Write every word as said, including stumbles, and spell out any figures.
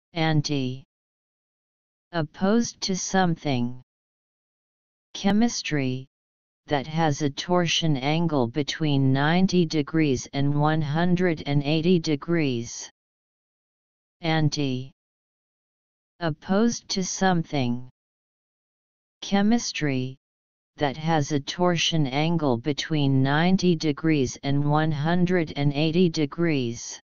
Anti. Opposed to something. Chemistry, that has a torsion angle between ninety degrees and one hundred eighty degrees. Anti. Opposed to something. Chemistry, that has a torsion angle between ninety degrees and one hundred eighty degrees.